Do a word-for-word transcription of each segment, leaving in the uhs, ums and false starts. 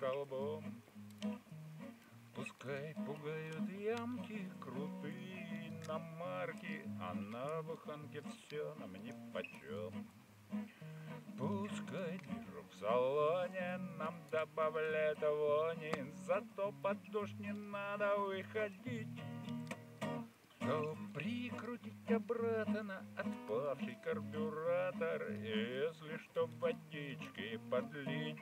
столбом. Пускай пугают ямки крутые иномарки, а на буханке все нам нипочем. Пускай движу в салоне нам добавляет вони, зато под дождь не надо выходить. Кто прикрутить обратно отпавший карбюратор, если что водички подлить.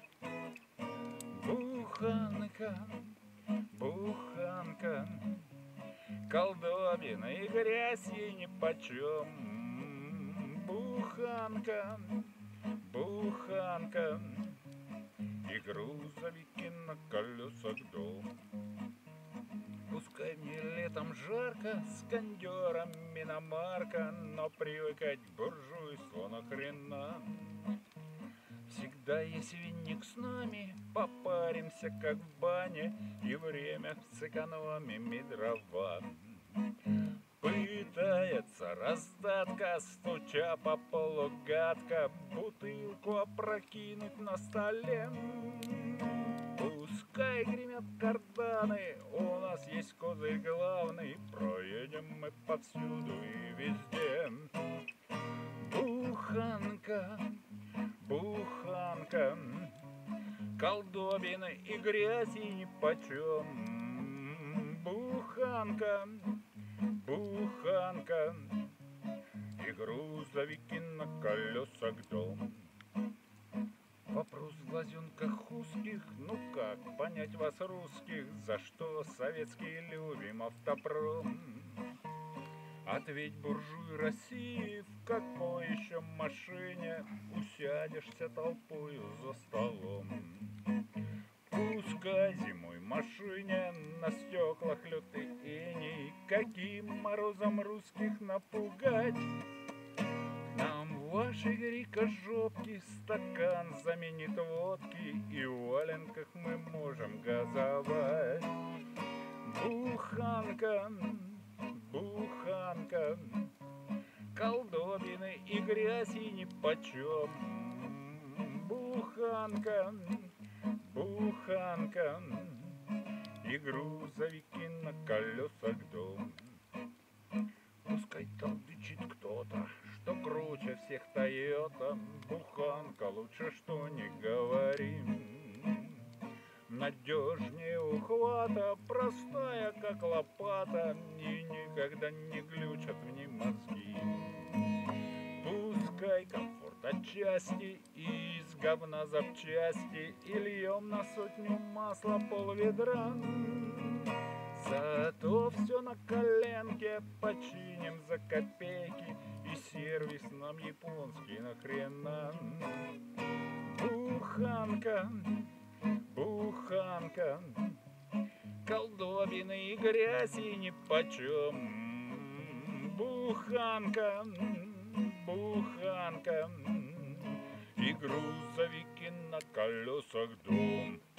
Буханка, буханка, колдобина и грязь ей нипочем. Буханка, буханка и грузовики на колесах дом. Пускай мне летом жарко с кондером иномарка, но привыкать к буржуйству нахрена. Всегда есть винник с нами, попаримся как в бане и время сэкономим и дрова. Пытается раздатка, стуча по полу гадко, бутылку опрокинуть на столе. Пускай гремят карданы, у нас есть козырь главный, проедем мы повсюду и везде. Буханка, буханка, колдобины и грязи нипочем. Буханка, буханка и грузовики на колесах дом. Вопрос в глазенках узких, ну как понять вас, русских, за что советские любим автопром? Ответь, буржуй России, в какой еще машине усядешься толпою за столом? Пускай зимой в машине на стеклах лютый иней, каким морозом русских напугать? Нам в вашей грекожопке стакан заменит водки, и в валенках мы можем газовать. Буханка, буханка, колдобины и грязи нипочем. Буханка, буханка и грузовики на колесах дом. Пускай толдычит кто-то, что круче всех Тойота, буханка лучше, что не говорим. Надежнее ухвата, простая как лопата, и никогда не глючат в ней мозги. Пускай комфорт отчасти и из говна запчасти, и льем на сотню масла полведра. Зато все на коленке починим за копейки, и сервис нам японский нахрена. Буханка, буханка, колдобины и грязи нипочем. Буханка, буханка и грузовики на колесах дом.